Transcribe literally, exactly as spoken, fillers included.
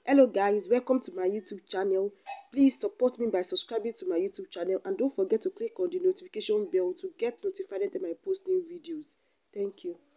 Hello guys, welcome to my YouTube channel. Please support me by subscribing to my YouTube channel and don't forget to click on the notification bell to get notified anytime I post new videos. Thank you.